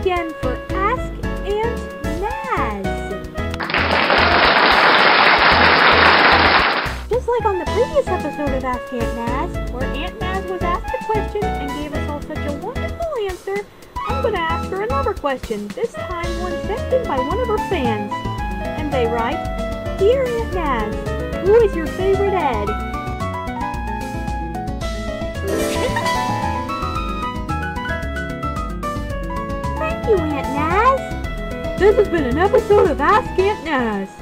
again for Ask Aunt Nazz. Just like on the previous episode of Ask Aunt Nazz, where Aunt Nazz was asked a question and gave us all such a wonderful answer, I'm going to ask her another question, this time one sent in by one of her fans. And they write, "Dear Aunt Nazz, who is your favorite Ed?" Thank you, Aunt Nazz. This has been an episode of Ask Aunt Nazz.